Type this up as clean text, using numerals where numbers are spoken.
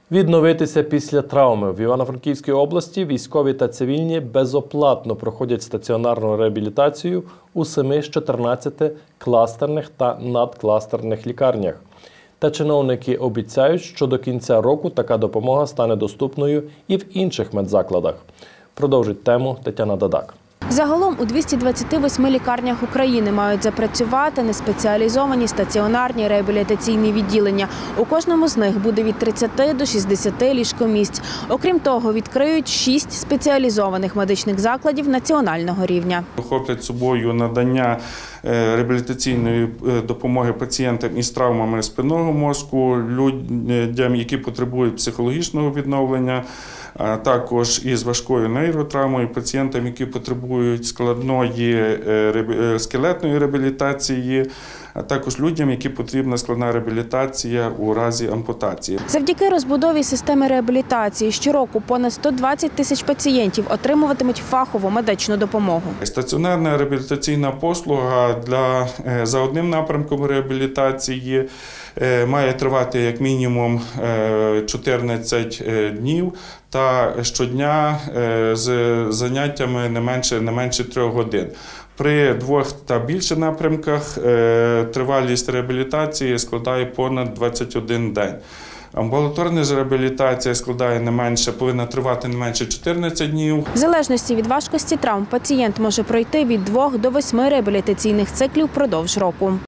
Відновитися після травми. В Івано-Франківській області військові та цивільні безоплатно проходять стаціонарну реабілітацію у 7 з 14 кластерних та надкластерних лікарнях. Та чиновники обіцяють, що до кінця року така допомога стане доступною і в інших медзакладах. Продовжить тему Тетяна Дадак. Загалом у 228 лікарнях України мають запрацювати неспеціалізовані стаціонарні реабілітаційні відділення. У кожному з них буде від 30 до 60 ліжкомісць. Окрім того, відкриють 6 спеціалізованих медичних закладів національного рівня. Охоплять собою надання реабілітаційної допомоги пацієнтам із травмами спинного мозку, людям, які потребують психологічного відновлення, а також із важкою нейротравмою, пацієнтам, які потребують складної скелетної реабілітації, а також людям, які потрібна складна реабілітація у разі ампутації. Завдяки розбудові системи реабілітації щороку понад 120 тисяч пацієнтів отримуватимуть фахову медичну допомогу. Стаціонарна реабілітаційна послуга за одним напрямком реабілітації має тривати як мінімум 14 днів та щодня з заняттями не менше 3 годин. При 2 та більше напрямках тривалість реабілітації складає понад 21 день. Амбулаторна реабілітація повинна тривати не менше 14 днів. В залежності від важкості травм пацієнт може пройти від 2 до 8 реабілітаційних циклів впродовж року.